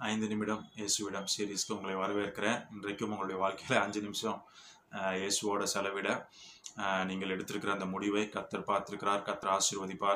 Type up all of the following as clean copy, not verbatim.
5 நிமிடம் இயேசுவிடம் சீரீஸ்க்கு உங்களை வரவேற்கிறேன். இன்றைக்கும் உங்களுடைய வாழ்க்கையில் 5 நிமிஷம் இயேசுவோட செலவிட நீங்கள் எடுத்திருக்கிற அந்த முடிவை கர்த்தர் பார்த்திருக்கிறார், கர்த்தர் ஆசீர்வதிப்பார்.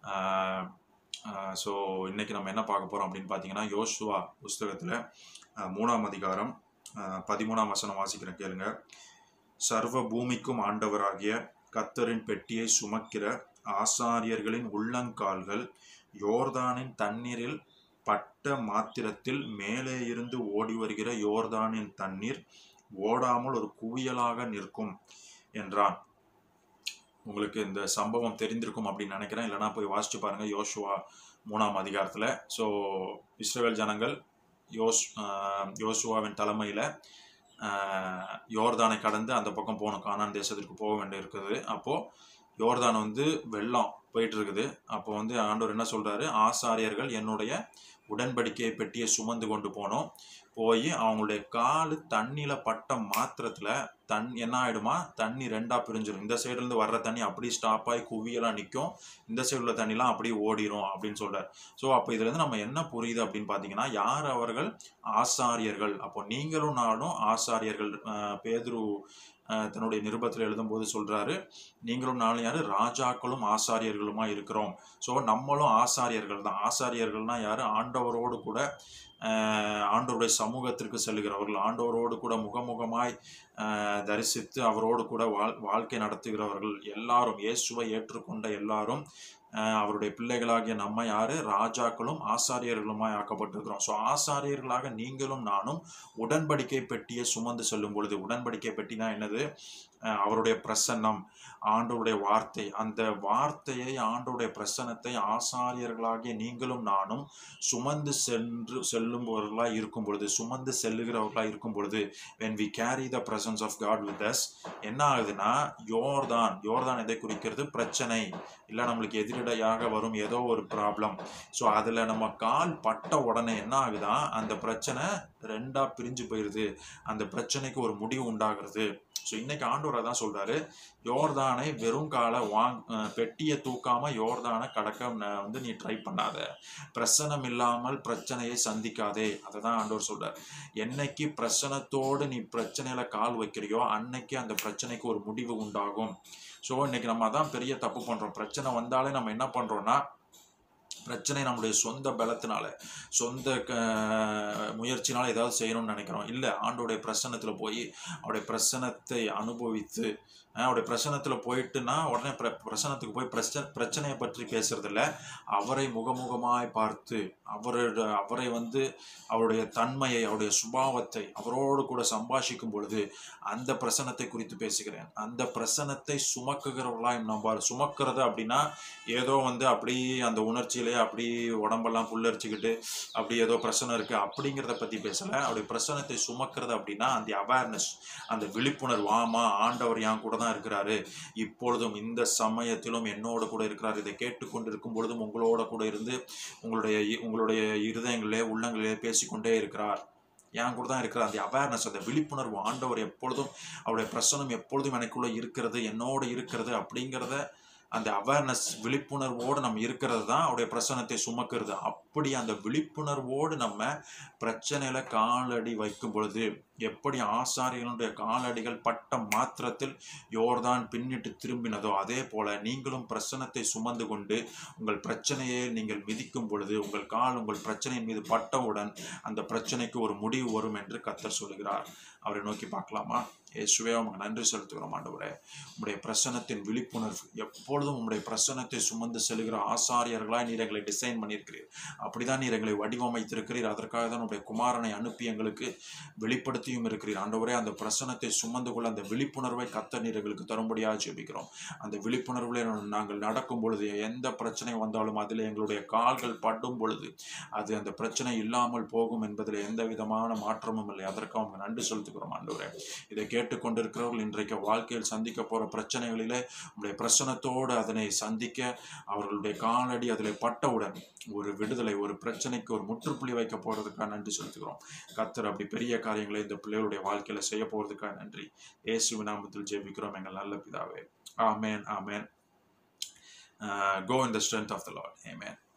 ஸோ இன்னைக்கு நம்ம என்ன பார்க்க போகிறோம் அப்படின்னு பார்த்தீங்கன்னா, யோசுவா புஸ்தகத்தில் 3ஆம் அதிகாரம் 13ஆம் வசனம் வாசிக்கிறேன், கேளுங்க. சர்வ பூமிக்கும் ஆண்டவராகிய கர்த்தரின் பெட்டியை சுமக்கிற ஆசாரியர்களின் உள்ளங்கால்கள் யோர்தானின் தண்ணீரில் பட்ட மாத்திரத்தில் மேலே இருந்து ஓடி வருகிற யோர்தானின் தண்ணீர் ஓடாமல் ஒரு குவியலாக நிற்கும் என்றான். உங்களுக்கு இந்த சம்பவம் தெரிந்திருக்கும் அப்படின்னு நினைக்கிறேன். இல்லைனா போய் வாசிச்சு பாருங்க யோசுவா 3ஆம் அதிகாரத்தில். ஸோ இஸ்ரவேல் ஜனங்கள் யோசுவாவின் தலைமையில் யோர்தானை கடந்து அந்த பக்கம் போகணும், கானான் தேசத்திற்கு போக வேண்டி இருக்குது. அப்போது யோர்தான் வெள்ளம் போயிட்டு இருக்குது. அப்போ ஆண்டவர் என்ன சொல்றாரு, ஆசாரியர்கள் என்னுடைய உடன்படிக்கை பெட்டியை சுமந்து கொண்டு போய் அவங்களுடைய காலு தண்ணியில பட்ட மாத்திரத்துல என்ன ஆயிடுமா, தண்ணி 2ஆ பிரிஞ்சிடும். இந்த சைடுல இருந்து வர்ற தண்ணி அப்படி ஸ்டாப் ஆகி குவியெல்லாம் நிற்கும், இந்த சைடு உள்ள தண்ணிலாம் அப்படியே ஓடிடும் அப்படின்னு சொல்றாரு. ஸோ அப்போ இதுல இருந்து நம்ம என்ன புரியுது அப்படின்னு பாத்தீங்கன்னா, யார் அவர்கள்? ஆசாரியர்கள். அப்போ நீங்களும் நானும் ஆசாரியர்கள். பேதுரு தன்னுடைய நிருபத்தில் எழுதும்போது சொல்றாரு, நீங்களும் நானும் யாரு? ராஜாக்களும் ஆசாரியர்களுமா இருக்கிறோம். ஸோ நம்மளும் ஆசாரியர்கள் தான். ஆசாரியர்கள்னா யாரு? ஆண்டவரோடு கூட ஆண்டவருடைய சமூகத்திற்கு செல்லுகிறவர்கள், ஆண்டவரோடு கூட முகமுகமாய் தரிசித்து அவரோடு கூட வாழ்க்கை நடத்துகிறவர்கள். எல்லாரும் இயேசுவை ஏற்றுக்கொண்ட எல்லாரும் அவருடைய பிள்ளைகளாகிய நம்ம யாரு? ராஜாக்களும் ஆசாரியர்களுமாய் ஆக்கப்பட்டிருக்கிறோம். ஸோ ஆசாரியர்களாக நீங்களும் நானும் உடன்படிக்கை பெட்டியை சுமந்து செல்லும் பொழுது, உடன்படிக்கை பெட்டினா என்னது? அவருடைய பிரசன்னம், ஆண்டவருடைய வார்த்தை. அந்த வார்த்தையை, ஆண்டவருடைய பிரசன்னத்தை ஆசாரியர்களாகிய நீங்களும் நானும் சுமந்து செல்லுபவர்களாக இருக்கும் பொழுது, சுமந்து செல்லுகிறவர்களாக இருக்கும் பொழுது, when we carry the presence of God with us, என்ன ஆகுதுன்னா, யோர்தான் எதை குறிக்கிறது? பிரச்சனை, இல்லை நம்மளுக்கு எதிரடையாக வரும் ஏதோ ஒரு ப்ராப்ளம். ஸோ அதில் நம்ம கால் பட்ட உடனே என்ன ஆகுதா, அந்த பிரச்சனை 2ஆ பிரிஞ்சு போயிடுது, அந்த பிரச்சனைக்கு ஒரு முடிவு உண்டாகிறது. ஸோ இன்னைக்கு ஆண்டவர் தான் சொல்றாரு, யோர்தானை வெறும் காலை பெட்டியை தூக்காம யோர்தானை கடக்க நீ ட்ரை பண்ணாத, பிரசனம் இல்லாமல் பிரச்சனையை சந்திக்காதே. அதை தான் ஆண்டவர் சொல்றார். என்னைக்கு பிரசனத்தோடு நீ பிரச்சனையில கால் வைக்கிறியோ அன்னைக்கு அந்த பிரச்சனைக்கு ஒரு முடிவு உண்டாகும். ஸோ இன்னைக்கு நம்ம அதான் பெரிய தப்பு பண்றோம். பிரச்சனை வந்தாலே நம்ம என்ன பண்றோம்னா, பிரச்சனை நம்முடைய சொந்த பலத்தினால, சொந்த முயற்சினால ஏதாவது செய்யணும்னு நினைக்கிறோம். இல்லை, ஆண்டோடைய பிரசன்னத்தில் போய் அவருடைய பிரசன்னத்தை அனுபவித்து, அவருடைய பிரசன்னத்தில் போயிட்டுனா உடனே பிரசன்னத்துக்கு போய் பிரச்சனையை பற்றி பேசுறதில்ல, அவரை முகமுகமாய் பார்த்து அவரை அவருடைய தன்மையை, அவருடைய சுபாவத்தை, அவரோடு கூட சம்பாஷிக்கும் பொழுது அந்த பிரசன்னத்தை குறித்து பேசுகிறேன். அந்த பிரசன்னத்தை சுமக்குகிறவர்களாய் நம்ம சுமக்கிறது அப்படின்னா ஏதோ அப்படி அந்த உணர்ச்சியிலே அப்படி உடம்பெல்லாம் புல்லரிச்சுக்கிட்டு அப்படி ஏதோ பிரச்சனை இருக்கு அப்படிங்கிறத பத்தி பேசல. அவருடைய பிரச்சனத்தை சுமக்கிறது அப்படின்னா அந்த அவேர்னஸ், அந்த விழிப்புணர்வு. ஆமா, ஆண்டவர் என் கூட தான் இருக்கிறாரு, இப்பொழுதும் இந்த சமயத்திலும் என்னோட கூட இருக்கிறார். இதை கேட்டுக்கொண்டு இருக்கும் பொழுதும் உங்களோட கூட இருந்து உங்களுடைய இருதயங்களிலே, உள்ளங்களிலே பேசிக்கொண்டே இருக்கிறார், என் கூட தான் இருக்கிறார். அந்த அவேர்னஸ், அந்த விழிப்புணர்வு. ஆண்டவர் எப்பொழுதும், அவருடைய பிரசனம் எப்பொழுதும் எனக்குள்ள இருக்கிறது, என்னோட இருக்கிறது அப்படிங்கிறத, அந்த அவேர்னஸ், விழிப்புணர்வோடு நம்ம இருக்கிறது தான் அவருடைய பிரசன்னத்தை சுமக்கிறது. அப்படி அந்த விழிப்புணர்வோடு நம்ம பிரச்சனையில காலடி வைக்கும் பொழுது, எப்படி ஆசாரியர்களுடைய காலடிகள் பட்ட மாத்திரத்தில் யோர்தான் பின்னிட்டு திரும்பினதோ, அதே போல நீங்களும் பிரசன்னத்தை சுமந்து கொண்டு உங்கள் பிரச்சனையை நீங்கள் மிதிக்கும் பொழுது, உங்கள் கால் உங்கள் பிரச்சனையின் மீது பட்டவுடன் அந்த பிரச்சனைக்கு ஒரு முடிவு வரும் என்று கர்த்தர் சொல்லுகிறார். அவரை நோக்கி பார்க்கலாமா? இயேசுவே, உமக்கு நன்றி செலுத்துகிறோம் ஆண்டவரே. உம்முடைய பிரசன்னத்தின் விழிப்புணர்வு, எப்பொழுதும் உம்முடைய பிரசன்னத்தை சுமந்து செல்கிற ஆசாரியர்களாய் நீர் எங்களை டிசைன் பண்ணியிருக்கிறீர். அப்படிதான் நீர் எங்களை வடிவமைத்திருக்கிறீர். அதற்காக தான் உடைய குமாரனை அனுப்பி எங்களுக்கு வெளிப்படுத்தியும் இருக்கிறீர். ஆண்டவரே, அந்த பிரசன்னத்தை சுமந்து கொள்ள அந்த விழிப்புணர்வை கர்த்தர் நீர் எங்களுக்கு தரும்படியாக ஜெபிக்கிறோம். அந்த விழிப்புணர்வுல நாங்கள் நடக்கும் பொழுது, எந்த பிரச்சனை வந்தாலும் அதில் எங்களுடைய கால்கள் படும் பொழுது அது அந்த பிரச்சனை இல்லாமல் போகும் என்பதில் எந்த விதமான மாற்றமும் இல்லை. அதற்காக அவங்க நன்றி செலுத்துகிறோம் ஆண்டவரே. இதை கேட்டுக்கொண்டிருக்கிறவர்கள் இன்றைக்கு வாழ்க்கையில் சந்திக்க போற பிரச்சனைகளிலே உங்களுடைய பிரசன்னத்தோடு அதனை சந்திக்க, அவர்களுடைய காலடி அதில் பட்டவுடன் ஒரு விடுதலை, ஒரு பிரச்சனைக்கு ஒரு முற்றுப்புள்ளி வைக்க போறதுக்காக நன்றி செலுத்துகிறோம். கர்த்தர் அப்படி பெரிய காரியங்களை இந்த பிள்ளைகளுடைய வாழ்க்கையில செய்ய போறதுக்காக நன்றி. இயேசுவின் நாமத்தில் ஜெபிக்கிறோம் எங்கள் நல்ல பிதாவே. ஆமென், ஆமென். Go in the strength of the Lord. Amen.